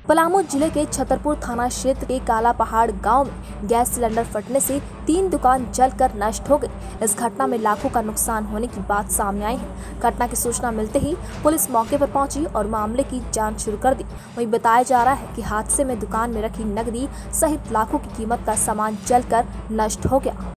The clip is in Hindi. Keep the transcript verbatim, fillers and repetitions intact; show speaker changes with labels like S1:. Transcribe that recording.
S1: पलामू जिले के छतरपुर थाना क्षेत्र के काला पहाड़ गांव में गैस सिलेंडर फटने से तीन दुकान जलकर नष्ट हो गई। इस घटना में लाखों का नुकसान होने की बात सामने आई है। घटना की सूचना मिलते ही पुलिस मौके पर पहुंची और मामले की जांच शुरू कर दी। वहीं बताया जा रहा है कि हादसे में दुकान में रखी नकदी सहित लाखों की कीमत का सामान जलकर नष्ट हो गया।